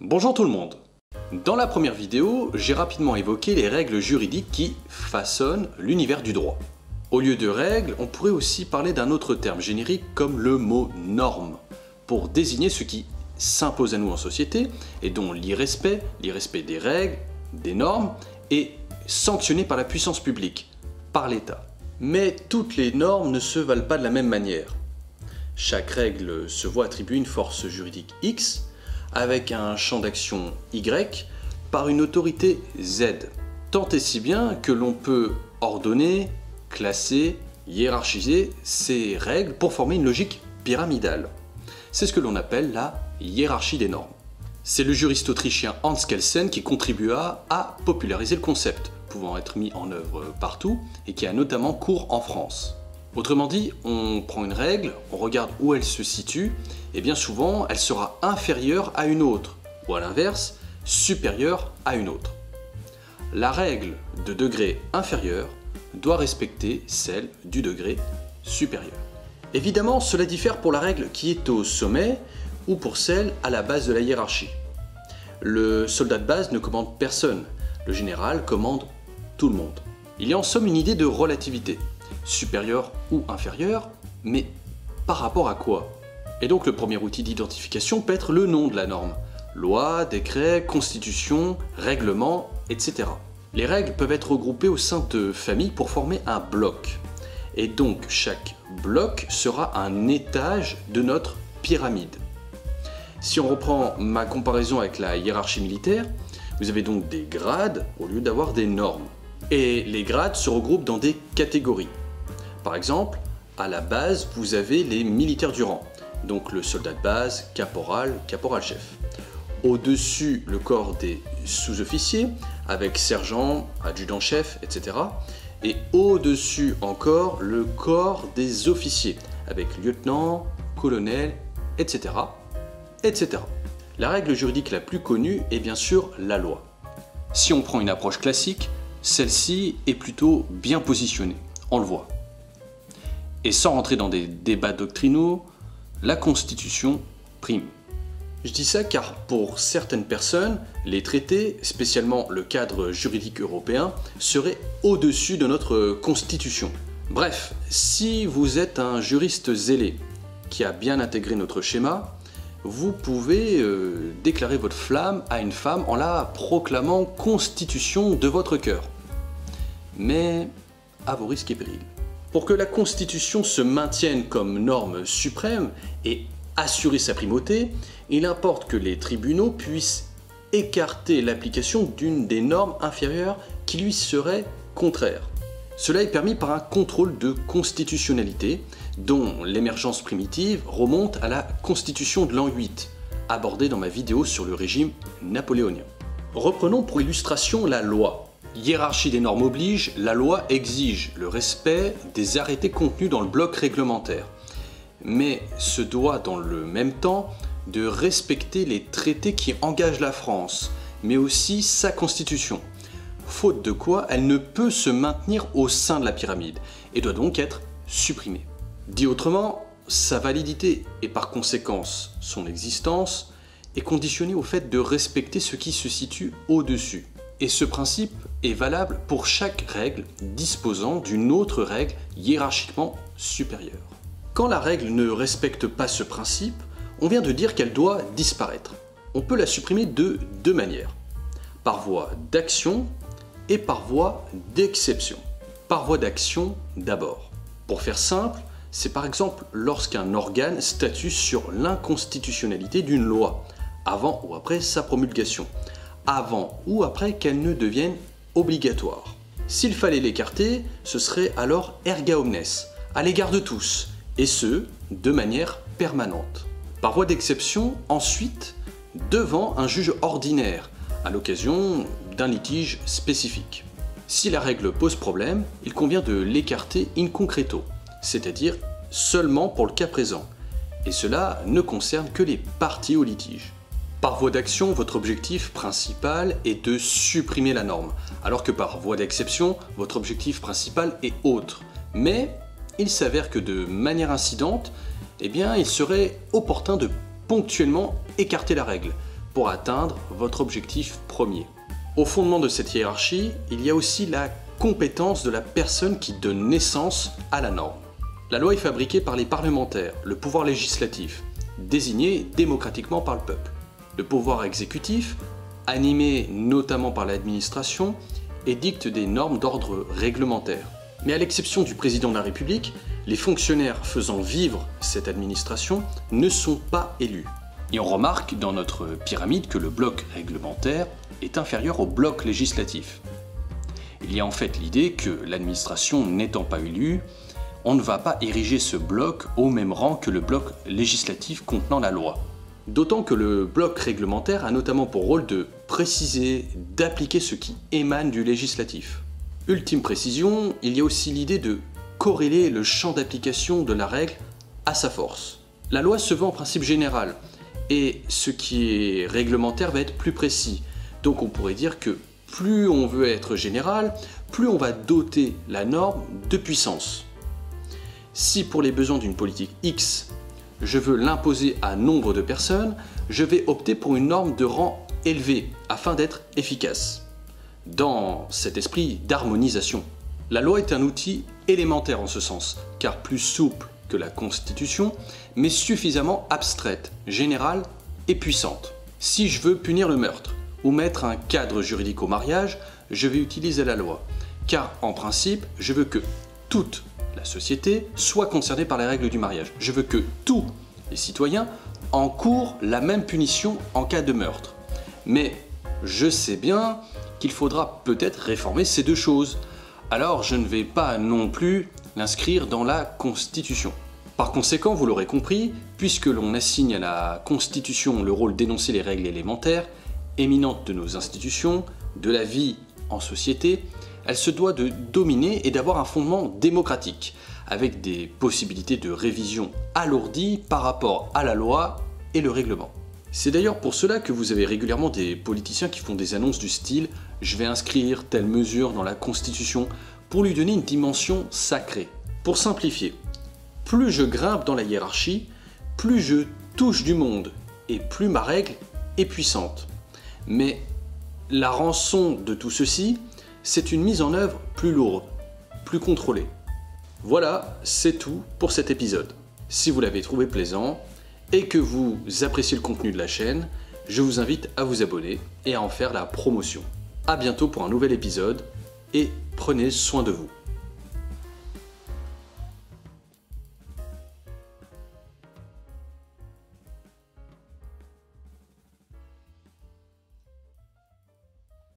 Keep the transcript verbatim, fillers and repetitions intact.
Bonjour tout le monde. Dans la première vidéo, j'ai rapidement évoqué les règles juridiques qui façonnent l'univers du droit. Au lieu de règles, on pourrait aussi parler d'un autre terme générique comme le mot norme, pour désigner ce qui s'impose à nous en société et dont l'irrespect, l'irrespect des règles, des normes, est sanctionné par la puissance publique, par l'État. Mais toutes les normes ne se valent pas de la même manière. Chaque règle se voit attribuer une force juridique X, avec un champ d'action Y, par une autorité Z. Tant et si bien que l'on peut ordonner, classer, hiérarchiser ces règles pour former une logique pyramidale. C'est ce que l'on appelle la hiérarchie des normes. C'est le juriste autrichien Hans Kelsen qui contribua à populariser le concept, pouvant être mis en œuvre partout et qui a notamment cours en France. Autrement dit, on prend une règle, on regarde où elle se situe, et bien souvent, elle sera inférieure à une autre, ou à l'inverse, supérieure à une autre. La règle de degré inférieur doit respecter celle du degré supérieur. Évidemment, cela diffère pour la règle qui est au sommet ou pour celle à la base de la hiérarchie. Le soldat de base ne commande personne, le général commande tout le monde. Il y a en somme une idée de relativité. Supérieur ou inférieur, mais par rapport à quoi? Et donc le premier outil d'identification peut être le nom de la norme. Loi, décret, constitution, règlement, et cetera. Les règles peuvent être regroupées au sein de familles pour former un bloc. Et donc chaque bloc sera un étage de notre pyramide. Si on reprend ma comparaison avec la hiérarchie militaire, vous avez donc des grades au lieu d'avoir des normes. Et les grades se regroupent dans des catégories. Par exemple, à la base, vous avez les militaires du rang, donc le soldat de base, caporal, caporal-chef. Au-dessus, le corps des sous-officiers, avec sergent, adjudant-chef, et cetera. Et au-dessus encore, le corps des officiers, avec lieutenant, colonel, et cetera, et cetera. La règle juridique la plus connue est bien sûr la loi. Si on prend une approche classique, celle-ci est plutôt bien positionnée, on le voit. Et sans rentrer dans des débats doctrinaux, la Constitution prime. Je dis ça car pour certaines personnes, les traités, spécialement le cadre juridique européen, seraient au-dessus de notre Constitution. Bref, si vous êtes un juriste zélé qui a bien intégré notre schéma, vous pouvez euh, déclarer votre flamme à une femme en la proclamant Constitution de votre cœur. Mais à vos risques et périls. Pour que la Constitution se maintienne comme norme suprême et assurer sa primauté, il importe que les tribunaux puissent écarter l'application d'une des normes inférieures qui lui serait contraire. Cela est permis par un contrôle de constitutionnalité dont l'émergence primitive remonte à la Constitution de l'an huit, abordée dans ma vidéo sur le régime napoléonien. Reprenons pour illustration la loi. Hiérarchie des normes oblige, la loi exige le respect des arrêtés contenus dans le bloc réglementaire, mais se doit dans le même temps de respecter les traités qui engagent la France, mais aussi sa constitution, faute de quoi elle ne peut se maintenir au sein de la pyramide et doit donc être supprimée. Dit autrement, sa validité et par conséquence son existence est conditionnée au fait de respecter ce qui se situe au-dessus. Et ce principe est valable pour chaque règle disposant d'une autre règle hiérarchiquement supérieure. Quand la règle ne respecte pas ce principe, on vient de dire qu'elle doit disparaître. On peut la supprimer de deux manières, par voie d'action et par voie d'exception. Par voie d'action d'abord. Pour faire simple, c'est par exemple lorsqu'un organe statue sur l'inconstitutionnalité d'une loi, avant ou après sa promulgation, avant ou après qu'elle ne devienne obligatoire. S'il fallait l'écarter, ce serait alors erga omnes, à l'égard de tous, et ce, de manière permanente. Par voie d'exception, ensuite, devant un juge ordinaire, à l'occasion d'un litige spécifique. Si la règle pose problème, il convient de l'écarter in concreto, c'est-à-dire seulement pour le cas présent, et cela ne concerne que les parties au litige. Par voie d'action, votre objectif principal est de supprimer la norme, alors que par voie d'exception, votre objectif principal est autre. Mais il s'avère que de manière incidente, eh bien, il serait opportun de ponctuellement écarter la règle, pour atteindre votre objectif premier. Au fondement de cette hiérarchie, il y a aussi la compétence de la personne qui donne naissance à la norme. La loi est fabriquée par les parlementaires, le pouvoir législatif, désigné démocratiquement par le peuple. Le pouvoir exécutif, animé notamment par l'administration, édicte des normes d'ordre réglementaire. Mais à l'exception du président de la République, les fonctionnaires faisant vivre cette administration ne sont pas élus. Et on remarque dans notre pyramide que le bloc réglementaire est inférieur au bloc législatif. Il y a en fait l'idée que l'administration n'étant pas élue, on ne va pas ériger ce bloc au même rang que le bloc législatif contenant la loi. D'autant que le bloc réglementaire a notamment pour rôle de préciser, d'appliquer ce qui émane du législatif. Ultime précision, il y a aussi l'idée de corréler le champ d'application de la règle à sa force. La loi se veut en principe général, et ce qui est réglementaire va être plus précis. Donc on pourrait dire que plus on veut être général, plus on va doter la norme de puissance. Si pour les besoins d'une politique X, je veux l'imposer à nombre de personnes, je vais opter pour une norme de rang élevé afin d'être efficace. Dans cet esprit d'harmonisation, la loi est un outil élémentaire en ce sens, car plus souple que la Constitution, mais suffisamment abstraite, générale et puissante. Si je veux punir le meurtre ou mettre un cadre juridique au mariage, je vais utiliser la loi, car en principe, je veux que toute la société soit concernée par les règles du mariage. Je veux que tous les citoyens encourent la même punition en cas de meurtre. Mais je sais bien qu'il faudra peut-être réformer ces deux choses. Alors je ne vais pas non plus l'inscrire dans la Constitution. Par conséquent, vous l'aurez compris, puisque l'on assigne à la Constitution le rôle d'énoncer les règles élémentaires, éminentes de nos institutions, de la vie en société, elle se doit de dominer et d'avoir un fondement démocratique, avec des possibilités de révision alourdies par rapport à la loi et le règlement. C'est d'ailleurs pour cela que vous avez régulièrement des politiciens qui font des annonces du style « je vais inscrire telle mesure dans la Constitution » pour lui donner une dimension sacrée. Pour simplifier, plus je grimpe dans la hiérarchie, plus je touche du monde et plus ma règle est puissante. Mais la rançon de tout ceci, c'est une mise en œuvre plus lourde, plus contrôlée. Voilà, c'est tout pour cet épisode. Si vous l'avez trouvé plaisant et que vous appréciez le contenu de la chaîne, je vous invite à vous abonner et à en faire la promotion. A bientôt pour un nouvel épisode et prenez soin de vous.